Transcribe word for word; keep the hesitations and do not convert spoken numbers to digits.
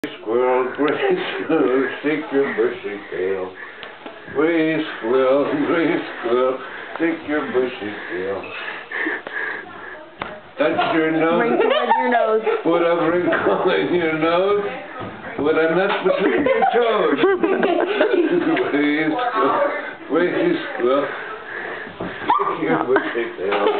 Squirrel, gray squirrel, stick your bushy tail. Gray squirrel, gray squirrel, stick your bushy tail. Touch your nose. Wrinkle in your nose. Put a wrinkle in your nose. Put a nut between your toes. Gray squirrel, gray squirrel, stick your bushy tail.